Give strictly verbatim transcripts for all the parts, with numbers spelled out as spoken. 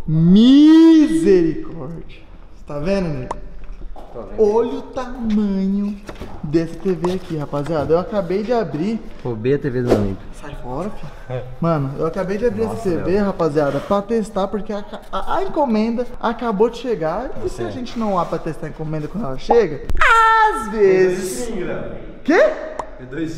Misericórdia. Você tá vendo, nego? Olha o tamanho dessa T V aqui, rapaziada. Eu acabei de abrir. Roubei a T V do amigo. Sai fora, filho. Mano, eu acabei de abrir Nossa, essa T V, meu. rapaziada, pra testar, porque a, a, a encomenda acabou de chegar. E se a gente não há pra testar a encomenda quando ela chega, às vezes. Quê? B dois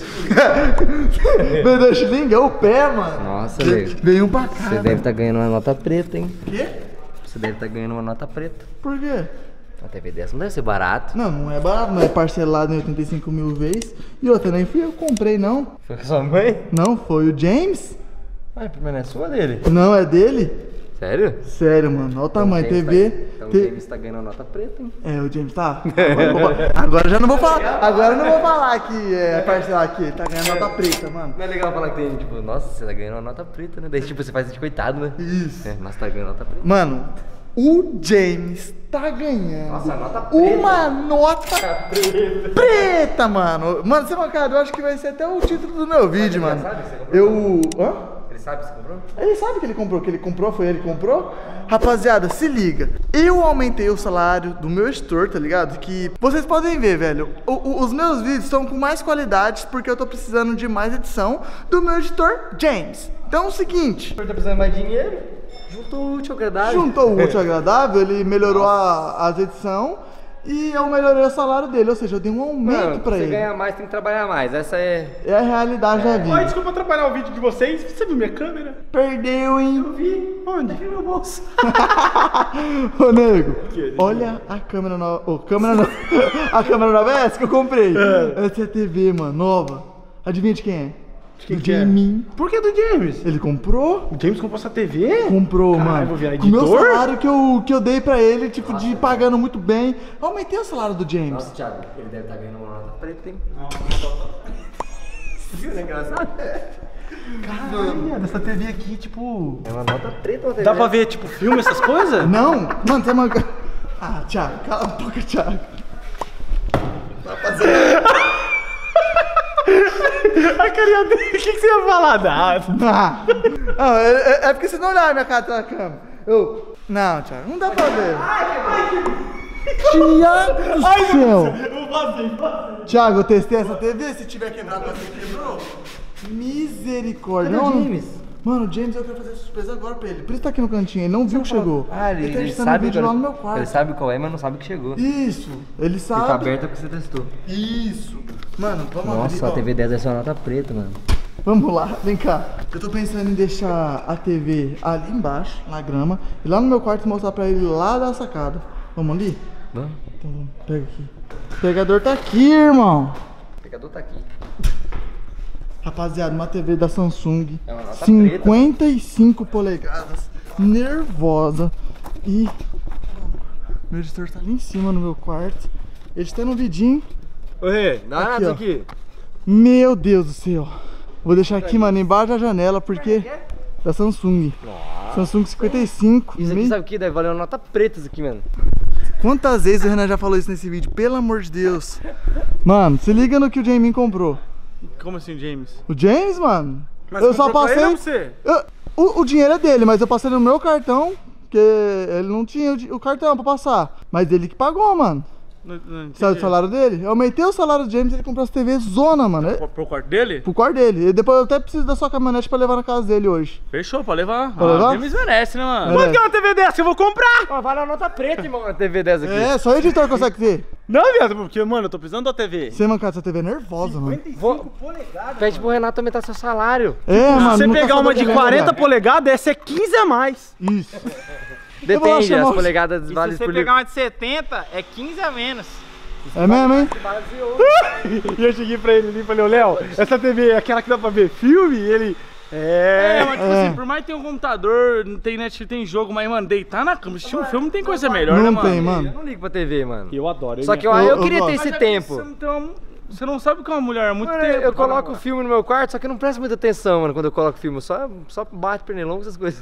B dois Sling é o pé, mano. Nossa, velho. Veio um pra cá. Você deve estar tá ganhando uma nota preta, hein? Quê? Você deve estar tá ganhando uma nota preta. Por quê? Uma T V dessa não deve ser barato. Não, não é barato, não é parcelado em oitenta e cinco mil vezes. E outra, nem fui eu que comprei, não. Foi com sua mãe? Não, foi o James. Ah, a primeira é sua dele? Não, é dele. Sério? Sério, mano. Olha o tamanho, então, T V. Tá, então T... o James tá ganhando nota preta, hein? É, o James tá. Agora, agora já não vou falar. Agora eu não vou falar que é parcelar aqui. Ele tá ganhando nota preta, mano. Não é legal falar que tem, tipo, nossa, você tá ganhando uma nota preta, né? Daí, tipo, você faz de coitado, né? Isso. É, mas tá ganhando nota preta. Mano, o James tá ganhando Nossa, nota preta. uma nota preta. preta, mano. Mano, você mancado, eu acho que vai ser até o título do meu vídeo, Mas mano. Sabe que você comprou? Eu. Hã? Ele sabe que você comprou? Ele sabe que ele comprou, que ele comprou, foi ele que comprou. Rapaziada, se liga. Eu aumentei o salário do meu editor, tá ligado? Que vocês podem ver, velho. O, o, os meus vídeos estão com mais qualidade porque eu tô precisando de mais edição do meu editor James. Então é o seguinte. Você tá precisando de mais dinheiro? Juntou o útil ao agradável. Juntou o útil ao agradável, ele melhorou a, as edições. E eu melhorei o salário dele, ou seja, eu dei um aumento Mano, pra você ele. Você ganha mais, tem que trabalhar mais, essa é... É a realidade da vida. Oi, desculpa atrapalhar o vídeo de vocês, você viu minha câmera? Perdeu, hein? Eu vi. Onde? Aqui no meu bolso. Ô, nego, olha a câmera nova, oh, câmera nova, a câmera nova é essa que eu comprei. É. Essa é a T V, mano, nova. Adivinha de quem é? De quem do que é? James. Por que do James? Ele comprou? O James comprou essa T V? Comprou, Caralho, mano. vou virar Com o meu editor? salário que eu, que eu dei pra ele, tipo, de pagando muito bem. Eu aumentei o salário do James. Nossa, Thiago, ele deve estar ganhando uma nota preta, hein? Viu, é engraçado? Caralho, dessa T V aqui, tipo... É uma nota preta, uma T V. Dá pra ver, tipo, filme, essas coisas? Não, mano, você é uma... Ah, Thiago, cala a boca, Thiago. Rapaziada. A carinha dele, o que, que você ia falar? Nada. Ah, não, é, é porque você não olhava minha cara na câmera. Eu... Não, Thiago, não dá pra ver. Thiago do céu. Eu vazei, vazei. Thiago, eu testei essa T V, se tiver quebrado, você quebrou. Misericórdia. Cadê o Não, James? Mano, o James, eu quero fazer surpresa agora pra ele. Por isso tá aqui no cantinho, ele não viu que chegou. Ah, ele, ele tá ele editando sabe vídeo qual- lá no meu quarto. Ele sabe qual é, mas não sabe que chegou. Isso, ele E sabe. tá aberta porque você testou. Isso. Mano, vamos abrir, Nossa, a ó. T V dez é só nota preta, mano. Vamos lá, vem cá. Eu tô pensando em deixar a T V ali embaixo, na grama, e lá no meu quarto mostrar pra ele lá da sacada. Vamos ali? Vamos? Então vamos, pega aqui. O pegador tá aqui, irmão. O pegador tá aqui. Rapaziada, uma T V da Samsung, É uma nota cinquenta e cinco polegadas, nervosa. E meu editor tá ali em cima no meu quarto. Editando um vidinho. Oi, Dá Aqui, nada ó. aqui. Meu Deus do céu. Vou deixar aqui, mano, embaixo da janela, porque da Samsung. Samsung cinquenta e cinco. Isso aqui meio- sabe o que? Deve valer uma nota preta isso aqui, mano. Quantas vezes o Renan já falou isso nesse vídeo? Pelo amor de Deus. Mano, se liga no que o Jamie comprou. Como assim, James? O James, mano, Mas eu só comprou pra passei... ele ou você? Eu- o, o dinheiro é dele, mas eu passei no meu cartão, porque ele não tinha o, di- o cartão pra passar. Mas ele que pagou, mano. Não, não entendi. Sabe o salário dele? Eu aumentei o salário do James e ele comprou essa T V zona, mano. É, Pro, pro quarto dele? pro quarto dele. E depois eu até preciso da sua caminhonete pra levar na casa dele hoje. Fechou, pode levar. Pode levar? Ah, James merece, né, mano? Merece. Quanto que é uma T V dessa? Eu vou comprar! Ó, vai na nota preta, irmão, a T V dez aqui. É, só o editor consegue ter. Não, viado, porque, mano, eu tô precisando da T V. Você, mancada, essa T V é nervosa, mano. cinquenta e cinco Vou- polegadas. Pede pro Renato aumentar seu salário. É, mano. Se você não tá pegar uma sabendo de jogar. quarenta polegadas, essa é quinze a mais. Isso. Eu vou Depende, chamar as os- polegadas E se valem você por pegar uma de setenta, é quinze a menos. É mesmo, hein? E eu cheguei pra ele ali e falei, ô Léo, essa T V é aquela que dá pra ver filme? E ele... É, mas tipo É. assim, por mais que tenha um computador, não tem Netflix, tem jogo, mas, mano, deitar na cama, assistir um filme não tem coisa melhor, Não né, mano? tem, mano. Eu não ligo pra T V, mano. Eu adoro. Só que eu, Eu- eu, eu queria ter gosto. esse Mas é tempo. que Você, então, você não sabe o que é uma mulher há muito Mano, tempo. eu coloco o filme no meu quarto, só que eu não presto muita atenção, mano, quando eu coloco filme. Só, só bate pernilongo, essas coisas.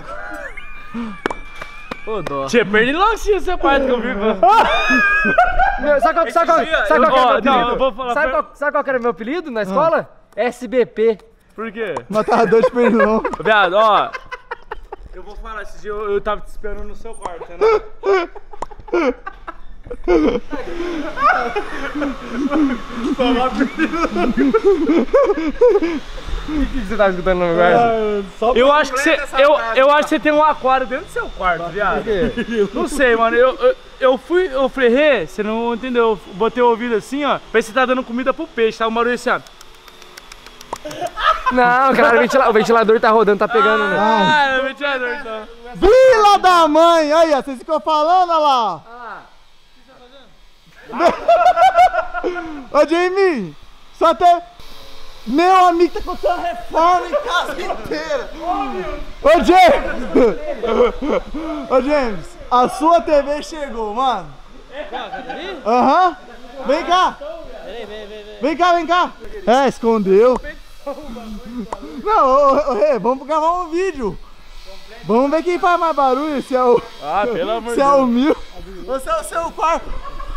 Ô, dó. Tia, perdi logo se essa parte que eu vi. Meu, sabe qual, sabe qual, dia, sabe eu- qual que era ó, meu não, apelido? eu vou falar sabe, pra- qual, sabe qual que era meu apelido na escola? S B P. Por quê? Matador de pernilongo. Viado, ó. Eu vou falar, esse dia eu, eu tava te esperando no seu quarto, né? O que você tá escutando no meu quarto? Eu acho que você, eu, eu acho que você tem um aquário dentro do seu quarto, viado. Não sei, mano. Eu, eu, eu fui, eu falei, Rê, você não entendeu? Eu botei o ouvido assim, ó. Parece que você tá dando comida pro peixe, tá? O barulho assim, ó. Não, cara, o ventilador, o ventilador tá rodando, tá pegando, né? Ah, é o ventilador, então. Vila da mãe! Aí, ó, vocês ficam falando, olha lá. Ô, Jamie, só até... Meu amigo tá acontecendo reforma em casa inteira. Ô, James! Ô, James, a sua T V chegou, mano. Aham. Uhum. Vem cá. Vem cá, vem cá. É, escondeu. Não, ô, ô, Rê, vamos gravar um vídeo. Vamos ver quem faz mais barulho, se é o... Ah, pelo amor de Deus. Se é o Deus. mil. Ou se é o seu quarto.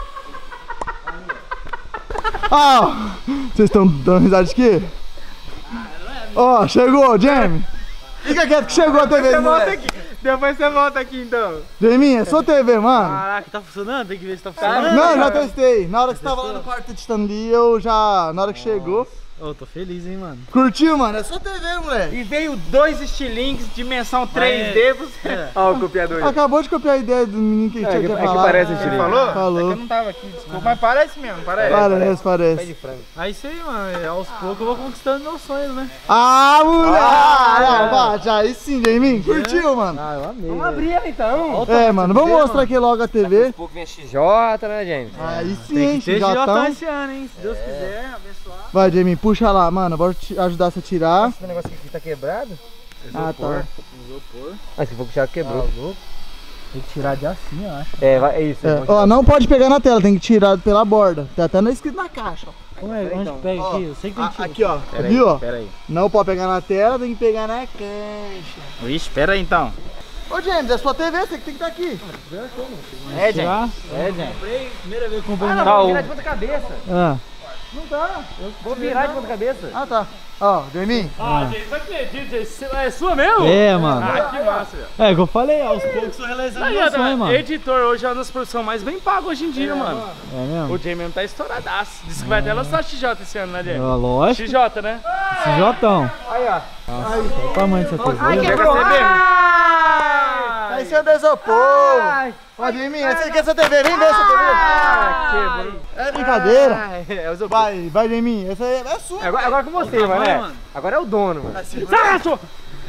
Ah, vocês estão dando risada de quê? Ó, oh, chegou, Jamie. Fica quieto que chegou a T V. Você volta aqui. Depois você volta aqui, então. Jamie, é sua T V, mano. Caraca, tá funcionando? Tem que ver se tá funcionando. Não, já testei. Na hora que você tava lá no quarto testando ali, eu já... Na hora que chegou... Eu tô feliz, hein, mano. Curtiu, mano? É sua T V, moleque. E veio dois estilingues, dimensão três D. Você... É. Ó, o copiador. Acabou de copiar a ideia do menino que É, tinha que, que é que falar. parece o estilingue. Falou? Falou. É que eu não tava aqui, desculpa. Mas parece mesmo, parece. Parece, parece. Pé de frango. É isso aí, mano. Aos poucos eu vou conquistando meus sonhos, né? Ah, moleque! Ah, Ah, bate, aí sim, Jamie. Curtiu, mano? Ah, eu amei. Vamos abrir ela, então. É, mano, vamos mostrar aqui logo a T V. Daqui a pouco vem a X J, né, gente? Aí sim, hein, Tem que já ter tão. esse ano, hein? Se Deus quiser, abençoar. Vai, Jamie, puxa lá, mano. Bora te ajudar você a tirar. Esse negócio aqui tá quebrado? Ah, tá. Isopor. Ah, esse fogo já quebrou. Tem que tirar de assim, eu acho. É, vai, é isso. É, ó, não pode pegar na tela, tem que tirar pela borda. Tá até não escrito na caixa, ó. Como é? Onde pega Ó, aqui? Eu sei que tem a- que tirar. aqui, ó. Pera Viu, ó? aí, pera aí. Não pode pegar na tela, tem que pegar na caixa. Vixe, pera aí, então. Ô, James, é sua T V, você que tem que estar aqui. É, gente. É, gente. Primeira vez que eu comprei. Ah, não, Tá, vou o- virar de ponta cabeça. Ah, Não dá. Eu vou virar de ponta cabeça. ah tá. Ó, Jamie. Ah, gente, não acredito, gente. É sua mesmo? É, mano. Ah, que massa, velho. É, que eu falei, aos poucos eu realizando Aí, meu Adam, sonho, mano. editor hoje é uma das profissões mais bem pagas hoje em dia, mano. É mesmo? O Jamie mesmo tá estouradaço. Diz que vai até lançar X J esse ano, né, Jamie? Ó, lógico. X J, né? Esse Jotão. Aí, ó. Olha o tamanho dessa T V. Ai, Pega quebrou. C B. Aí seu desopor. Ó, Jamie, essa aqui é essa T V, vem ver essa T V. Ah, quebrou. É brincadeira. Ah, é, os Vai, vai, Jamie. Essa aí é sua. Agora, agora com você, mano. É. Agora é o dono, mano. Sai, sua!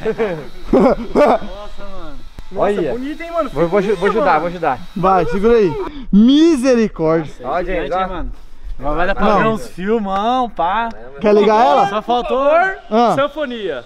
Olha. Bonito, hein, mano? Vou, vou, vou ajudar, vou ajudar. Vai, segura aí. Misericórdia. Ó, gente, ó. mano. Mas vai dar pra Não. ver uns filmão, pá. Quer ligar ela? Só faltou. Ah, Sanfonia.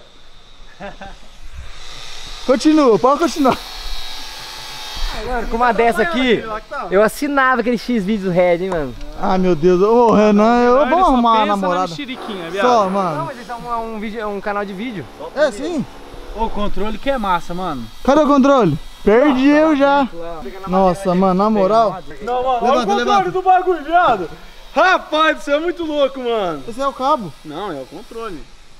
continua, pode continuar. Mano, com uma dessa aqui, eu assinava aquele X-Vídeos Red, hein, mano. Ah, meu Deus. Ô, Renan, eu vou arrumar a namorada. Mexeriquinha, viado. Só, Não, mano. mas isso é um, um, vídeo, é um canal de vídeo. É, sim. O controle que é massa, mano. Cadê o controle? Perdi eu já. Nossa, mano, na moral. Não, mano, olha o Levanta, controle levanta. do bagulho, viado. Rapaz, isso é muito louco, mano. Esse é o cabo. Não, é o controle.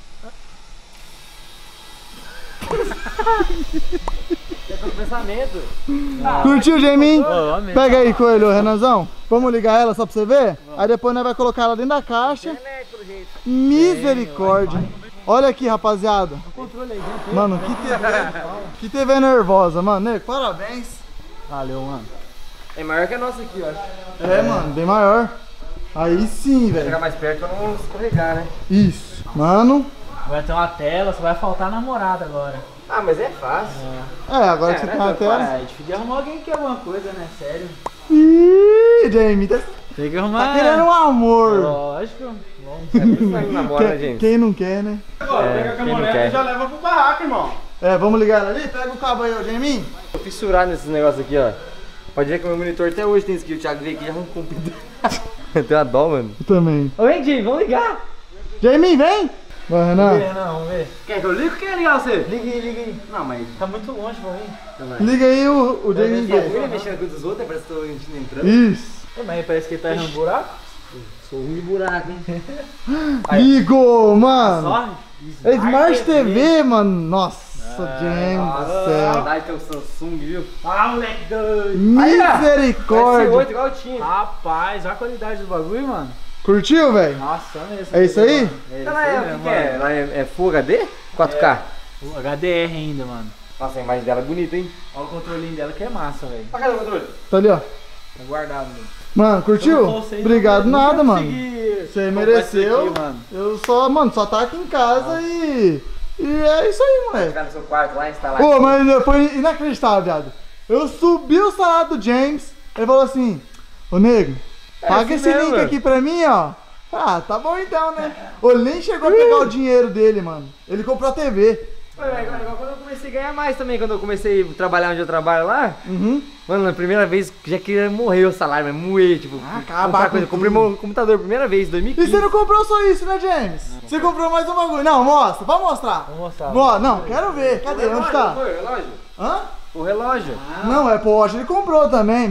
É pensamento. Curtiu, Jamie? Ô, amei. Pega aí, Coelho, Renanzão. Vamos ligar ela só pra você ver? Aí depois nós vai colocar ela dentro da caixa. Misericórdia. Olha aqui, rapaziada. Mano, que T V. Que T V nervosa, mano. Nego, parabéns. Valeu, mano. É maior que a nossa aqui, eu acho. É, mano, bem maior. Aí sim, Vou chegar velho. mais perto pra não escorregar, né? Isso. Mano. Vai ter uma tela, só vai faltar namorada agora. Ah, mas é fácil. É, agora que É, você né, tem a meu tela. É, a gente podia arrumar alguém que quer alguma coisa, né? Sério. Ih, Jamie, tá, Tem que arrumar. tá querendo um amor. Lógico. Não namora, né, Quem, gente? quem não quer, né? Pega quem não quer. já leva pro barraco, irmão. É, vamos ligar ela ali? Pega o cabo aí, ô Jamie. Tô fissurado nesses negócios aqui, ó. Pode ver que o meu monitor até hoje tem skill. O Thiago veio aqui e já arrancou um pedaço. Tem uma dó, mano. Eu também. Ô, vem, Jay, vamos ligar. Jamie, vem! Vai, Renan. Não, vamos ver. Quer que eu ligue ou quer ligar você? Liga aí, liga aí. Não, mas... Tá muito longe pra mim. Liga aí o, o Jamie. Quer ele mexendo na coisa dos outros, parece que tô a gente não entrando. Isso. Ô, mas parece que ele tá errando buraco. Sou ruim de buraco, hein? Ligou, mano. Só? É Smart T V, mano. Nossa. James do céu. Saudade tem o Samsung, viu? Ah, moleque doido. Misericórdia. oito igual tinha. Rapaz, olha a qualidade do bagulho, mano. Curtiu, velho? Nossa, olha isso. É isso aí? É isso Ela aí é, o mesmo, que que é? mano. Ela é, é Full H D? quatro K? O H D R ainda, mano. Nossa, a imagem dela é bonita, hein? Olha o controlinho dela que é massa, velho. Pra cadê o controle? Tá ali, ó. Tá guardado, mano. Mano, curtiu? Você Obrigado nunca nada, mano. consegui Você comprar mereceu. isso aqui, mano. Eu só, mano, só tá aqui em casa e. E é isso aí, moleque. Ficar no seu quarto lá, instalar. Pô, mas foi inacreditável, viado. Eu subi o salário do James, ele falou assim: Ô nego, paga assim esse mesmo, link velho. aqui pra mim, ó. Ah, tá bom então, né? Ô, ele nem chegou a pegar o dinheiro dele, mano. Ele comprou a T V. Foi, velho, igual quando eu comecei a ganhar mais também, quando eu comecei a trabalhar onde eu trabalho lá. Uhum. Mano, na primeira vez já queria morrer o salário, mas moer, tipo. Ah, comprar acabar coisa. com Comprei tudo. meu computador primeira vez, dois mil e E quinze. você não comprou só isso, né, James? Você comprou mais um bagulho. Não, mostra, vamos mostrar. Vou mostrar. Mo- Não, quero ver. Cadê? Onde tá? Foi, o relógio? Hã? O relógio. Não, é Porsche, ele comprou também.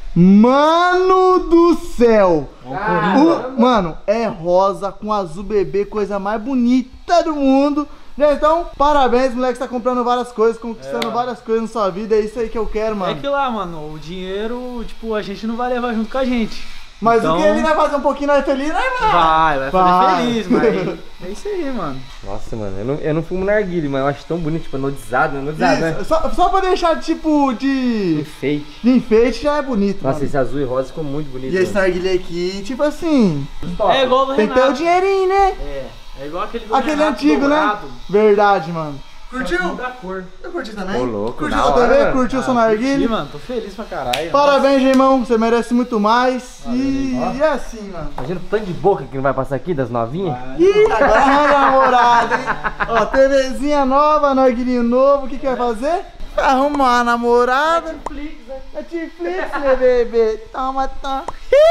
Mano do céu! O- mano, é rosa com azul bebê, coisa mais bonita do mundo. Gente, então, parabéns, moleque, você tá comprando várias coisas, conquistando É. várias coisas na sua vida. É isso aí que eu quero, É mano. que lá, mano, o dinheiro, tipo, a gente não vai levar junto com a gente. Mas Então- o que ele vai fazer um pouquinho nós feliz, nós vai. Vai, vai fazer Vai. feliz, mas é isso aí, mano. Nossa, mano, eu não, eu não fumo narguilha, mas eu acho tão bonito, tipo, anodizado, né? Anodizado, né? Isso, só, só pra deixar, tipo, de, Enfeite. de enfeite já é bonito, Nossa, mano. esse azul e rosa ficou muito bonito. E esse mano. narguilé aqui, tipo assim, É igual do tem que ter o Renato. dinheirinho, né? É, é igual aquele do Aquele Renato antigo, dourado, né? Verdade, mano. só que muda a cor. Eu curti também. Ô, louco, Curtiu da a hora, T V? mano. Curtiu o seu Ih, narguilé? mano, tô feliz pra caralho. Parabéns, irmão. Você merece muito mais. Valeu, E, ó. e é assim, mano. Imagina o tanto de boca que não vai passar aqui das novinhas. Ih, agora arranja namorada, hein? Ó, TVzinha nova, narguilinho novo. O que que vai fazer? Vai arrumar a namorada. Netflix, né? Netflix, né, bebê? Toma, toma.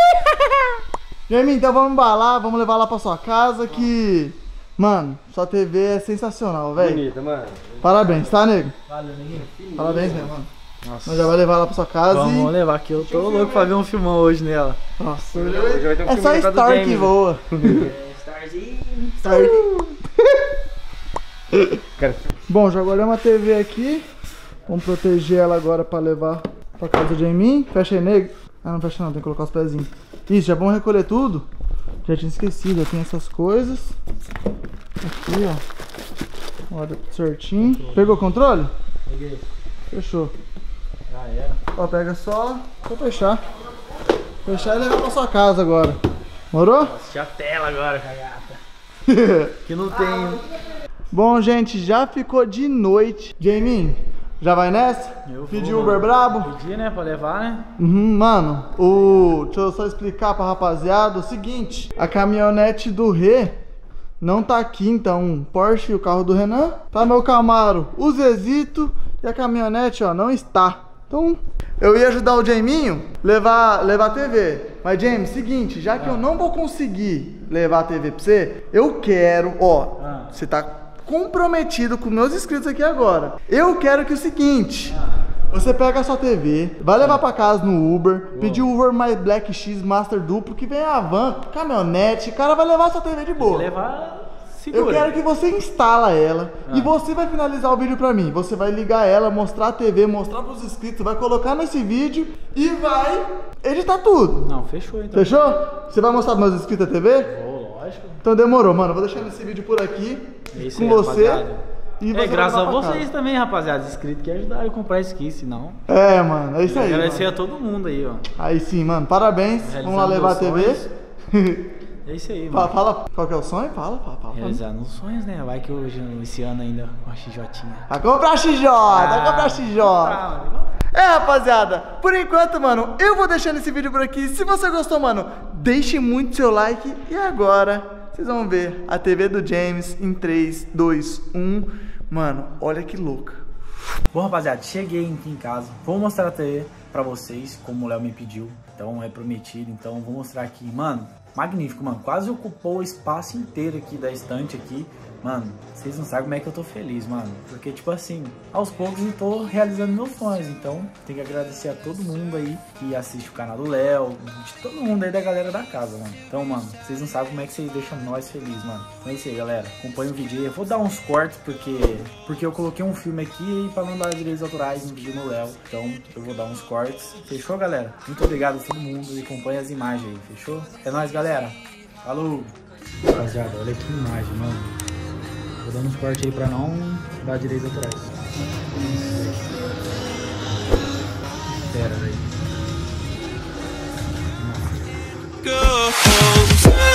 Jamie, então vamos embalar, vamos levar lá pra sua casa que... Mano, sua T V é sensacional, velho. Bonita, mano. Parabéns, tá, nego? Valeu, neguinho. Parabéns mesmo, mano. Nossa. Nós já vai levar lá pra sua casa Vamos, vamos e... levar aqui. Eu tô louco pra ver um filmão hoje nela. Nossa, Hoje vai ter um é filme só por causa do Star que James, né? voa. Star. Cara, Bom, já guardamos a T V aqui. Vamos proteger ela agora pra levar pra casa de mim. Fecha aí, nego. Ah, não fecha não, tem que colocar os pezinhos. Isso, já vamos recolher tudo. Já tinha esquecido, eu tenho essas coisas. Aqui, ó. Olha tudo certinho. Pegou o controle? Peguei. Fechou. Já era. Ó, pega só. Só fechar. Fechar e levar pra sua casa agora. Morou? Assistir a tela agora, cagata. Que não tem. Bom, gente, já ficou de noite. Jamie, já vai nessa? Eu vou, Pediu mano. Uber brabo? Pedi, né? Pra levar, né? Uhum, mano, o... deixa eu só explicar pra rapaziada o seguinte. A caminhonete do Rê não tá aqui, então o Porsche e o carro do Renan. Tá meu Camaro, o Zezito e a caminhonete, ó, não está. Então, eu ia ajudar o Jaminho levar, levar a T V. Mas, James, seguinte, já que eu não vou conseguir levar a T V pra você, eu quero, ó, Ah. você tá comprometido com meus inscritos aqui agora. Eu quero que o seguinte... Você pega a sua T V, vai levar pra casa no Uber, pedir o Uber mais Black X Master duplo, que vem a van, caminhonete, o cara vai levar a sua T V de boa. Levar. Segura. Eu quero que você instala ela e você vai finalizar o vídeo pra mim. Você vai ligar ela, mostrar a T V, mostrar pros inscritos, vai colocar nesse vídeo e vai editar tudo. Não, fechou então. Fechou? Você vai mostrar pros meus inscritos a T V? Ô, lógico. Então demorou, mano. Eu vou deixar esse vídeo por aqui É isso com aí, você. rapaziada. E É, vai graças a levar pra vocês casa. também, rapaziada, inscritos que ajudaram a comprar skin, senão. É, mano, é isso aí. Agradecer mano. a todo mundo aí, ó. Aí sim, mano, parabéns. Vamos lá Realizando levar a T meus V. É isso aí, Fala, mano. fala qual que é o sonho? Fala, fala, fala. Realizando os sonhos, né? Vai que hoje, esse ano ainda com a X J. Vai comprar X J, vai comprar X J. Ah, mano. É, rapaziada, por enquanto, mano, eu vou deixando esse vídeo por aqui. Se você gostou, mano, deixe muito seu like. E agora, vocês vão ver a T V do James em três, dois, um. Mano, olha que louca. Bom, rapaziada, cheguei aqui em casa. Vou mostrar a T V pra vocês, como o Léo me pediu. Então, é prometido. Então, vou mostrar aqui. Mano, magnífico, mano. Quase ocupou o espaço inteiro aqui da estante aqui. Mano, vocês não sabem como é que eu tô feliz, mano. Porque, tipo assim, aos poucos eu tô realizando meus sonhos. Então, tem que agradecer a todo mundo aí que assiste o canal do Léo, de todo mundo aí da galera da casa, mano. Então, mano, vocês não sabem como é que vocês deixam nós felizes, mano. Então é isso aí, galera. Acompanha o vídeo aí. Eu vou dar uns cortes, porque, porque eu coloquei um filme aqui pra não dar direitos autorais no vídeo no Léo. Então, eu vou dar uns cortes. Fechou, galera? Muito obrigado a todo mundo e acompanha as imagens aí, fechou? É nóis, galera. Falou! Rapaziada, olha que imagem, mano. Vou dando uns cortes aí pra não dar direitos autorais. Espera, velho.